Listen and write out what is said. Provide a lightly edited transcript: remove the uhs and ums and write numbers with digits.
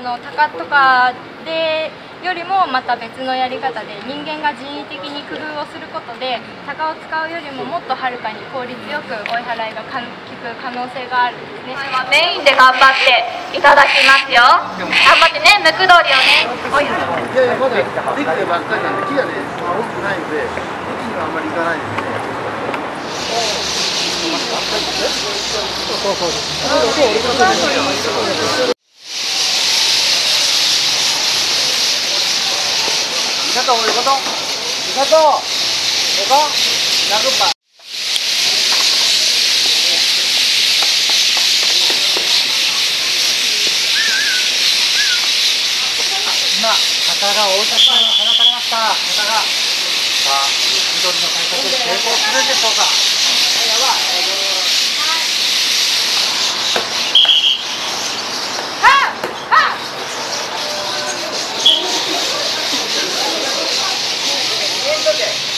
鷹とかでよりもまた別のやり方で人間が人為的に工夫をすることで鷹を使うよりももっとはるかに効率よく追い払いが効く可能性があるんですね。 メインで頑張っていただきますよ。頑張ってね、ムクドリをね。 いやいや、まだできてばっかりなんで、木がね、大きくないので、木にはあんまりいかないんですね。そうそう。Satu, dipotong. Satu. Potong. Cakep, Pak. Nah, kataが大田さんが放たれました。kataが。さあ、緑の対策成功するんでしょうか。やばい。Okay.